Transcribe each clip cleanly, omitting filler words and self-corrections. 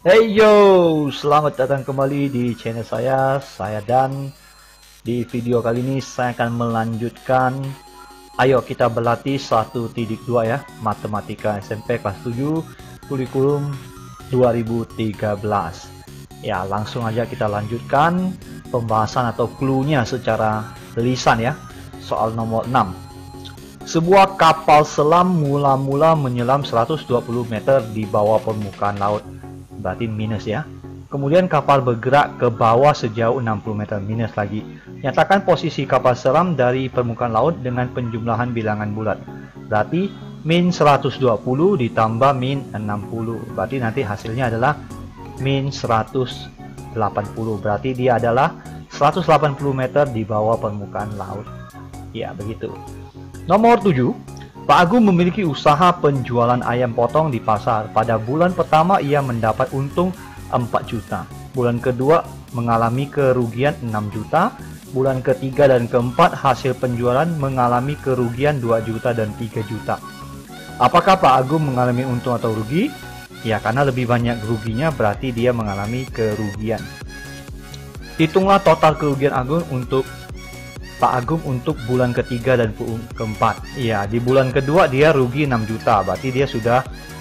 Hey yo, selamat datang kembali di channel saya Dan. Di video kali ini saya akan melanjutkan. Ayo kita berlatih 1.2 ya, Matematika SMP kelas 7, kurikulum 2013. Ya, langsung aja kita lanjutkan pembahasan atau clue-nya secara lisan ya. Soal nomor 6. Sebuah kapal selam mula-mula menyelam 120 meter di bawah permukaan laut. Berarti minus ya. Kemudian kapal bergerak ke bawah sejauh 60 meter, minus lagi. Nyatakan posisi kapal selam dari permukaan laut dengan penjumlahan bilangan bulat. Berarti min 120 ditambah min 60. Berarti nanti hasilnya adalah min 180. Berarti dia adalah 180 meter di bawah permukaan laut. Ya, begitu. Nomor 7. Pak Agung memiliki usaha penjualan ayam potong di pasar. Pada bulan pertama ia mendapat untung 4 juta. Bulan kedua mengalami kerugian 6 juta. Bulan ketiga dan keempat hasil penjualan mengalami kerugian 2 juta dan 3 juta. Apakah Pak Agung mengalami untung atau rugi? Ya, karena lebih banyak ruginya berarti dia mengalami kerugian. Hitunglah total kerugian Pak Agung untuk bulan ketiga dan keempat. Iya, di bulan kedua dia rugi 6 juta. Berarti dia sudah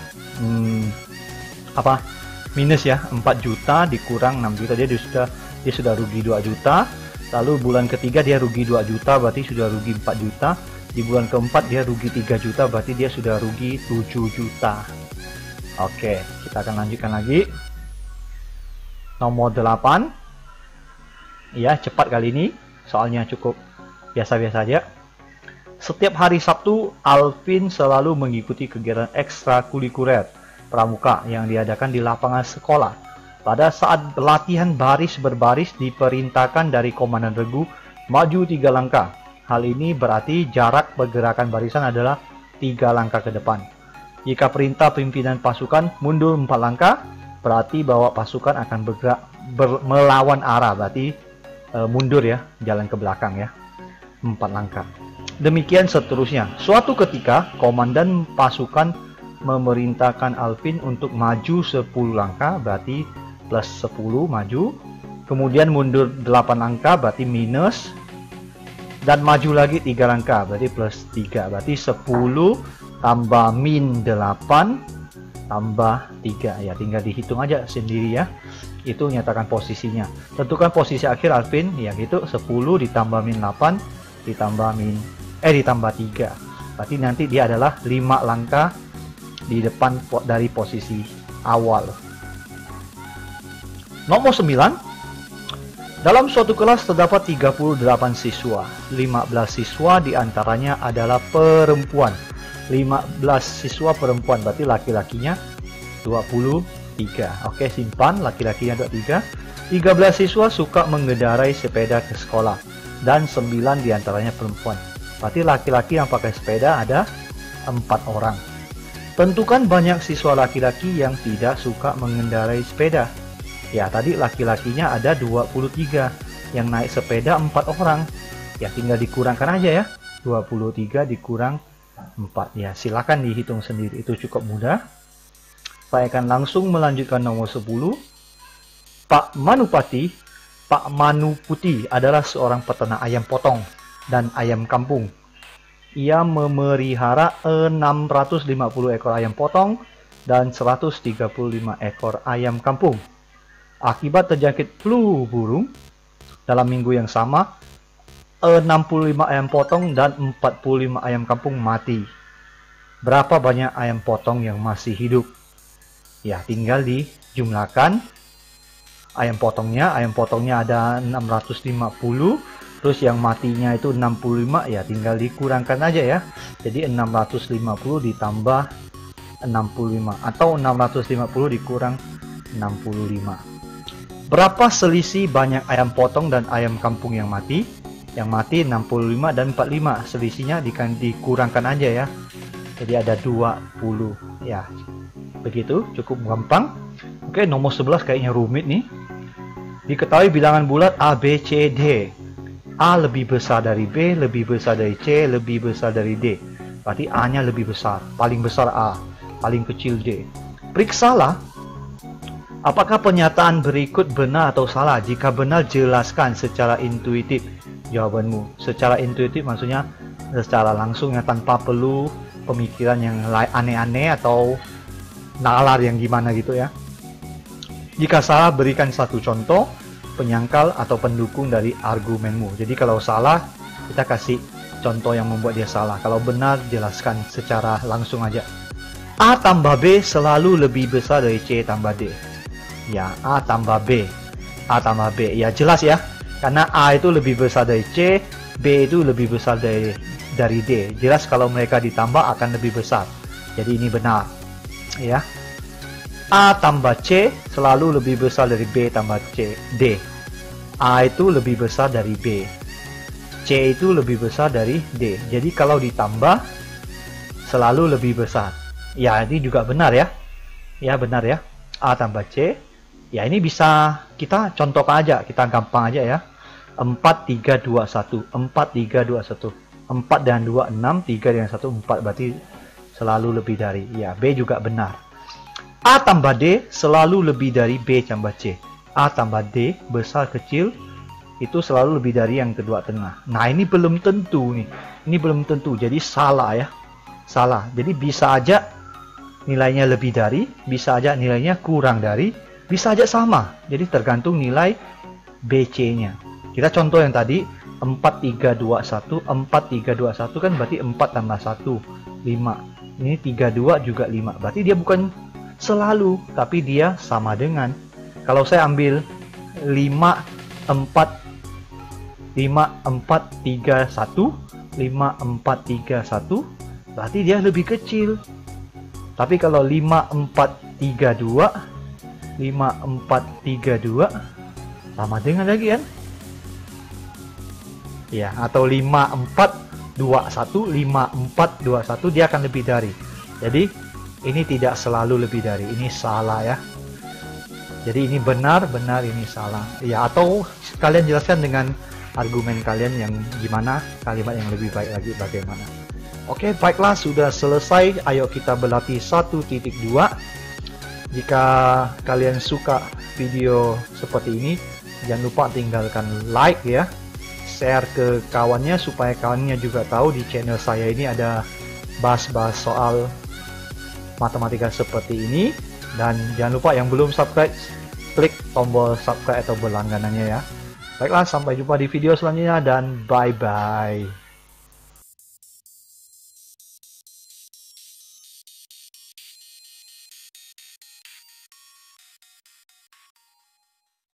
minus ya, 4 juta dikurang 6 juta. Dia sudah rugi 2 juta. Lalu bulan ketiga dia rugi 2 juta, berarti sudah rugi 4 juta. Di bulan keempat dia rugi 3 juta, berarti dia sudah rugi 7 juta. Oke, kita akan lanjutkan lagi. Nomor 8. Ya, cepat kali ini. Soalnya cukup biasa-biasa aja. Setiap hari Sabtu, Alvin selalu mengikuti kegiatan ekstrakurikuler pramuka yang diadakan di lapangan sekolah. Pada saat latihan baris berbaris diperintahkan dari Komandan Regu maju 3 langkah. Hal ini berarti jarak pergerakan barisan adalah 3 langkah ke depan. Jika perintah pimpinan pasukan mundur 4 langkah, berarti bahwa pasukan akan bergerak melawan arah, berarti mundur ya, jalan ke belakang ya, 4 langkah. Demikian seterusnya. Suatu ketika komandan pasukan memerintahkan Alvin untuk maju 10 langkah, berarti plus 10 maju, kemudian mundur 8 langkah berarti minus, dan maju lagi 3 langkah berarti plus 3, berarti 10 tambah min 8 tambah 3 ya, tinggal dihitung aja sendiri ya. Itu nyatakan posisinya. Tentukan posisi akhir Alvin ya gitu, 10 ditambah min 8 ditambah 3. Berarti nanti dia adalah 5 langkah di depan dari posisi awal. Nomor 9. Dalam suatu kelas terdapat 38 siswa. 15 siswa diantaranya adalah perempuan. 15 siswa perempuan, berarti laki-lakinya 23. Oke, simpan, laki-lakinya 23. 13 siswa suka mengendarai sepeda ke sekolah dan 9 diantaranya perempuan. Berarti laki-laki yang pakai sepeda ada 4 orang. Tentukan banyak siswa laki-laki yang tidak suka mengendarai sepeda. Ya, tadi laki-lakinya ada 23, yang naik sepeda 4 orang. Ya, tinggal dikurangkan aja ya. 23 dikurang 4. Ya, silakan dihitung sendiri, itu cukup mudah. Saya akan langsung melanjutkan nomor 10. Pak Manuputi adalah seorang peternak ayam potong dan ayam kampung. Ia memelihara 650 ekor ayam potong dan 135 ekor ayam kampung. Akibat terjangkit flu burung, dalam minggu yang sama, 65 ayam potong dan 45 ayam kampung mati. Berapa banyak ayam potong yang masih hidup? Ya, tinggal dijumlahkan ayam potongnya ada 650, terus yang matinya itu 65, ya tinggal dikurangkan aja ya. Jadi 650 ditambah 65 atau 650 dikurang 65. Berapa selisih banyak ayam potong dan ayam kampung yang mati? Yang mati 65 dan 45, selisihnya dikurangkan aja ya. Jadi ada 20 ya. Begitu, cukup gampang. Oke, nomor 11 kayaknya rumit nih. Diketahui bilangan bulat A, B, C, D. A lebih besar dari B, lebih besar dari C, lebih besar dari D. Berarti A-nya lebih besar. Paling besar A, paling kecil D. Periksalah Apakah pernyataan berikut benar atau salah? Jika benar, jelaskan secara intuitif jawabanmu. Secara intuitif maksudnya secara langsung ya, tanpa perlu pemikiran yang aneh-aneh atau nalar yang gimana gitu ya. Jika salah, berikan satu contoh penyangkal atau pendukung dari argumenmu. Jadi kalau salah, kita kasih contoh yang membuat dia salah. Kalau benar, jelaskan secara langsung aja. A tambah B selalu lebih besar dari C tambah D. Ya, A tambah B. A tambah B. Ya, jelas ya. Karena A itu lebih besar dari C, B itu lebih besar dari D. Jelas kalau mereka ditambah akan lebih besar. Jadi ini benar. Ya. A tambah C selalu lebih besar dari B tambah D. A itu lebih besar dari B. C itu lebih besar dari D. Jadi kalau ditambah selalu lebih besar. Ya, ini juga benar ya. Ya, benar ya. A tambah C. Ya, ini bisa kita contohkan aja. Kita gampang aja ya. 4, 3, 2, 1. 4, 3, 2, 1. 4 dan 2, 6. 3 dengan 1, 4. Berarti selalu lebih dari. Ya, B juga benar. A tambah D selalu lebih dari B tambah C. A tambah D besar kecil itu selalu lebih dari yang kedua tengah. Nah, ini belum tentu nih. Ini belum tentu. Jadi salah ya. Salah. Jadi bisa aja nilainya lebih dari, bisa aja nilainya kurang dari, bisa aja sama. Jadi tergantung nilai BC-nya. Kita contoh yang tadi 4, 3, 2, 1. 4, 3, 2, 1 kan berarti 4 tambah 1, 5. Ini 3, 2 juga 5. Berarti dia bukan selalu, tapi dia sama dengan. Kalau saya ambil 5, 4, 3, 1, 5, 4, 3, 1, berarti dia lebih kecil. Tapi kalau 5, 4, 3, 2, 5, 4, 3, 2, sama dengan lagi kan? Ya, atau 5, 4, 2, 1, 5, 4, 2, 1, dia akan lebih dari. Jadi ini tidak selalu lebih dari, ini salah ya. Jadi ini benar, ini salah. Ya, atau kalian jelaskan dengan argumen kalian yang gimana, kalimat yang lebih baik lagi bagaimana. Oke, baiklah, sudah selesai. Ayo kita berlatih 1.2. Jika kalian suka video seperti ini, jangan lupa tinggalkan like ya. Share ke kawannya supaya kawannya juga tahu di channel saya ini ada bahas-bahas soal matematika seperti ini. Dan jangan lupa yang belum subscribe, klik tombol subscribe atau berlangganannya ya. Baiklah, sampai jumpa di video selanjutnya dan bye bye.